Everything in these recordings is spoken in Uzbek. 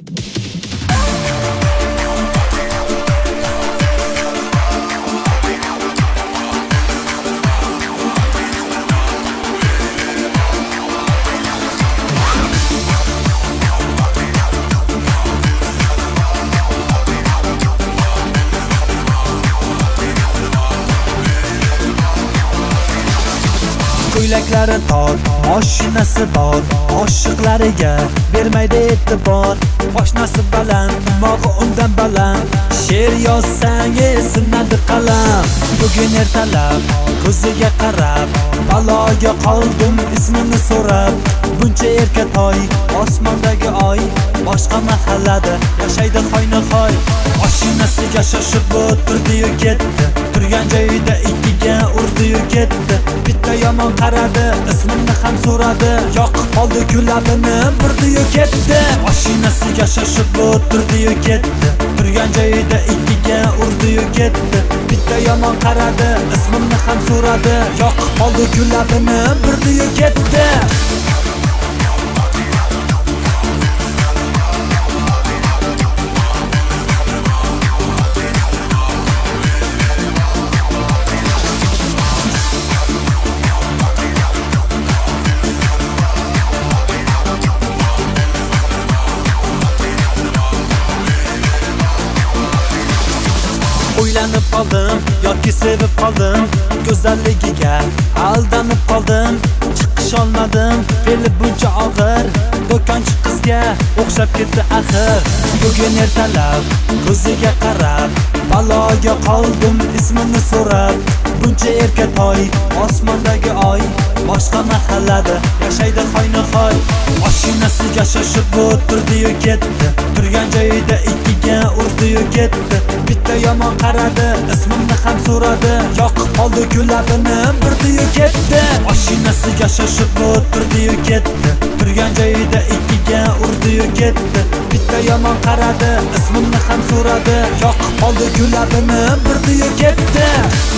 Ko'ylaklari tor, mashinasi bor, oshiqlariga bermaydi e'tibor. Poshnasi baland, dimog'i undan baland. She'r yozsang sinadi qalam. Bugun ertalab ko'ziga qarab, baloga qoldim ismini so'rab. Buncha erkatoy, osmondagi oy, boshqa mahallada yashaydi xoyna-xoy. Mashinasiga shoshib o'tirdi-yu ketdi, turgan joyida ikkiga urdi-yu ketdi. Bitta yomon qaradi, ismimni ham so'radi, yoqib qoldi kulabini burdi-yu ketdi. Mashinasiga shoshib o'tirdi-yu ketdi, turgan joyida ikkiga urdi-yu ketdi. Bitta yomon qaradi, ismimni ham so'radi, yoqib qoldi kulabini burdi-yu ketdi. O'ylanib qoldim yoki sevib qoldim, go'zalligiga aldanib qoldim. Chiqish olmadim, fe'li buncha og'ir, do'konchi qizga o'xshab ketdi axir. Bugun ertalab ko'ziga qarab, baloga qoldim ismini so'rab. Buncha erkatoy, osmondagi oy, boshqa mahallada yashaydi xoyna-xoy. Mashinasiga shoshib o'tirdi-yu ketdi, turgan joyida ikkiga urdi-yu ketdi. Bitta yomon qaradi, ismimni ham so'radi, yoqib qoldi kulabini burdi-yu ketdi. Mashinasiga shoshib o'tirdi-yu ketdi, turgan joyida ikkiga urdi-yu ketdi. Bitta yomon qaradi, ismimni ham so'radi, yoqib qoldi kulabini burdi-yu ketdi.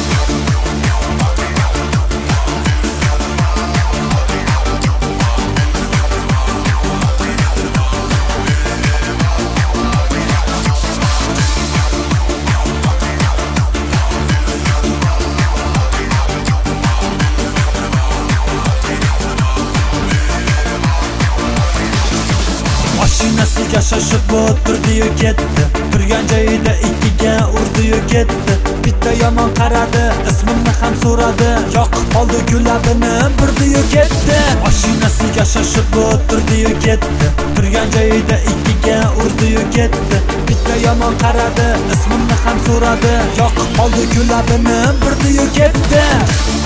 Mashinasiga shoshib o'tirdi-yu ketdi, turgan joyida ikkiga urdi-yu ketdi. Bitta yomon qaradi, ismimni ham so'radi, yoqib qoldi kulabini burdi-yu ketdi. Mashinasiga shoshib o'tirdi-yu ketdi, turgan joyida ikkiga urdi-yu ketdi. Bitta yomon qaradi, ismimni ham so'radi, yoqib qoldi kulabini burdi-yu ketdi.